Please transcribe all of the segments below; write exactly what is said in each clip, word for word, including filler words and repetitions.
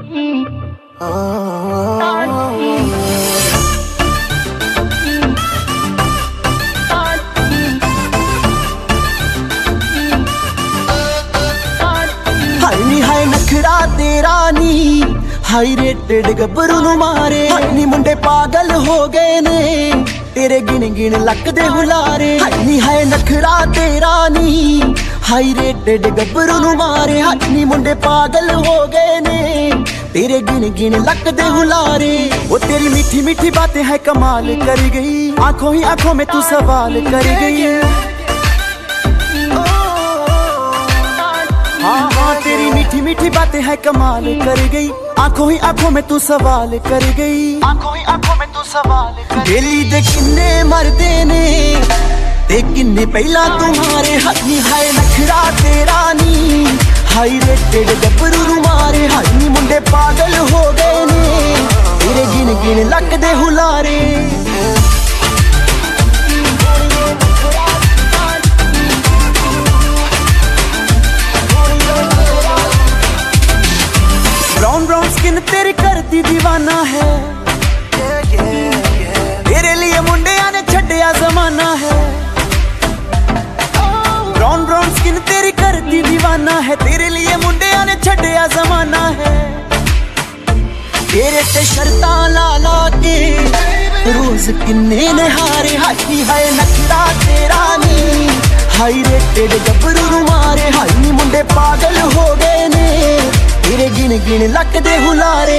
हाय नखरा तेरा नी high rated गब्बरू नू मारे नी मुंडे पागल हो गए ने तेरे गिन गिन लक दे हुलारे नी हाय नखरा तेरा नी हाई रेटेड गब्बरू नू मारे नी मुंडे पागल हो गए ने तेरे गिन गिन लक दे हुलारे। वो तेरी मीठी मीठी बातें है कमाल कर गई, आंखों ही आंखों में तू सवाल कर गई। हाँ हाँ तेरी मीठी मीठी बातें है कमाल कर गई, आंखों ही आंखों में तू सवाल कर गई। आंखों ही आंखों में तू सवाल कर गई। दिल्ली दे किन्ने मरदे ने ते किन्ने पहला तुम्हारे हथनी हाय नखरा तेरा नी हाई रेटेड गब्बरू नू मारे नी मुंडे पागल हो गए ने तेरे गिन गिन लक दे हुलारे। ब्राउन ब्राउन स्किन तेरी करती दीवाना है, तेरे लिए मुंडिया ने छड्डिया जमाना है। ब्राउन ब्राउन स्किन तेरी करती दीवाना है, तेरे लिए मुंडिया ने छड्डिया जमाना है। तेरे ते शर्ता ला ला के रोज किन्ने नहारे हाथी है नखरा तेरा नी हाई रेटेड गब्बरू नू मारे नी मुंडे पागल हो गए ने तेरे गिन गिन लक दे हुलारे।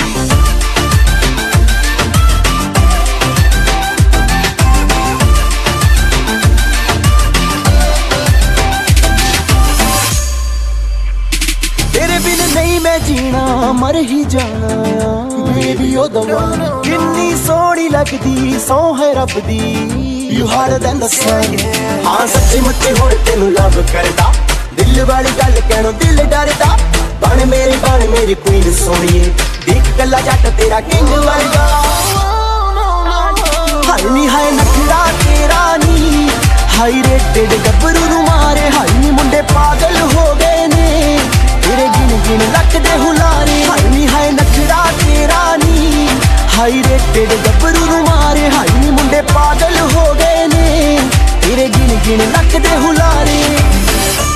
तेरे बिन नहीं मैं जीना मर ही जाना बेबी ओ दवा किन्नी सोहनी लगदी सौ है रब दी you harder than the sun. हाँ सच्ची मुच्ची हुण तेनू लव करदा दिल वाली गल कहणों दिल डरदा बन मेरी बन मेरी क्वीन सोनिए देख कला जट तेरा किंग वर्गा। हाय नी हाय नखरा तेरा नी हाई रेटेड गब्बरू नू मारे नी मुंडे पागल हो गए ने तेरे गिन गिन लक दे हुलारे। हाय नी हाय नखरा तेरा नी हाई रेटेड गब्बरू नू मारे नी मुंडे पागल हो गए ने तेरे गिन गिन लक दे हुलारे।